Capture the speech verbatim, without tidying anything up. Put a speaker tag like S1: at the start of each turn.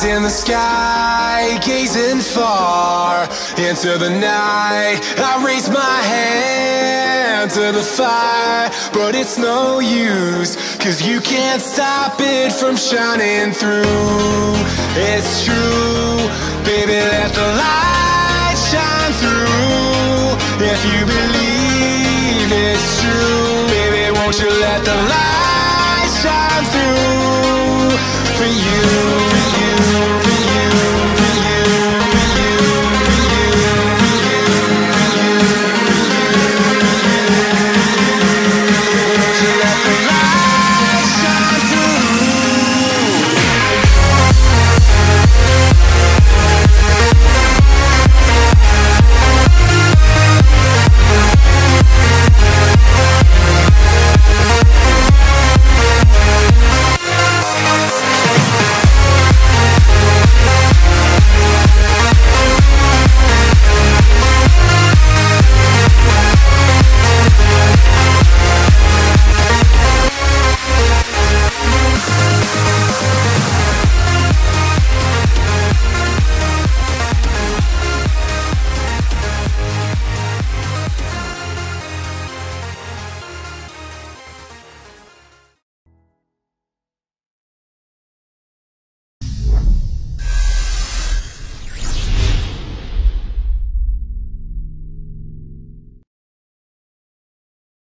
S1: in the sky, gazing far into the night. I raise my hand to the fire, but it's no use, 'cause you can't stop it from shining through. It's true, baby, let the light shine through. If you believe it's true, baby, won't you let the light shine through for you?